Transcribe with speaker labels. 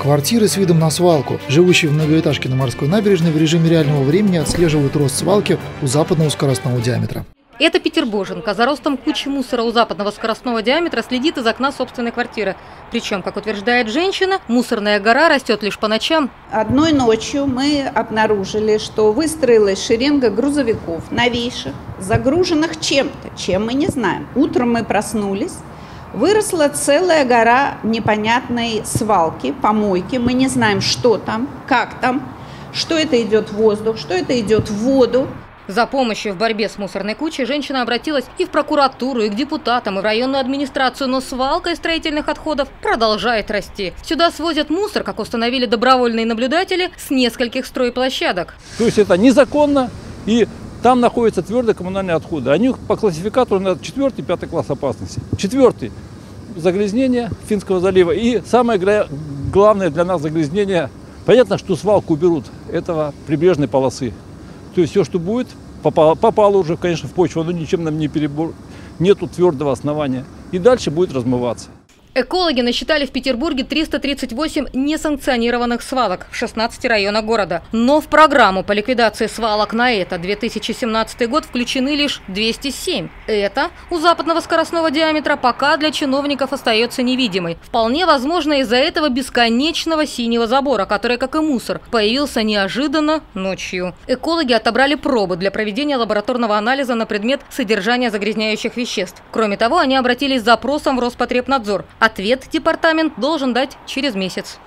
Speaker 1: Квартиры с видом на свалку. Живущие в многоэтажке на Морской набережной в режиме реального времени отслеживают рост свалки у западного скоростного диаметра.
Speaker 2: Это петербурженка. За ростом кучи мусора у западного скоростного диаметра следит из окна собственной квартиры. Причем, как утверждает женщина, мусорная гора растет лишь по ночам.
Speaker 3: Одной ночью мы обнаружили, что выстроилась шеренга грузовиков новейших, загруженных чем-то, чем мы не знаем. Утром мы проснулись, выросла целая гора непонятной свалки, помойки. Мы не знаем, что там, как там, что это идет в воздух, что это идет в воду.
Speaker 2: За помощью в борьбе с мусорной кучей женщина обратилась и в прокуратуру, и к депутатам, и в районную администрацию, но свалка из строительных отходов продолжает расти. Сюда свозят мусор, как установили добровольные наблюдатели, с нескольких стройплощадок.
Speaker 4: То есть это незаконно, и там находятся твердые коммунальные отходы. Они по классификатору на 4-5 класс опасности. 4 – загрязнение Финского залива. И самое главное для нас загрязнение, понятно, что свалку уберут, этого прибрежной полосы. То есть все, что будет, попало уже, конечно, в почву, но ничем нам не нету твердого основания. И дальше будет размываться.
Speaker 2: Экологи насчитали в Петербурге 338 несанкционированных свалок в 16 районах города. Но в программу по ликвидации свалок на 2017 год включены лишь 207. Это у западного скоростного диаметра пока для чиновников остается невидимой. Вполне возможно из-за этого бесконечного синего забора, который, как и мусор, появился неожиданно ночью. Экологи отобрали пробы для проведения лабораторного анализа на предмет содержания загрязняющих веществ. Кроме того, они обратились с запросом в Роспотребнадзор. Ответ департамент должен дать через месяц.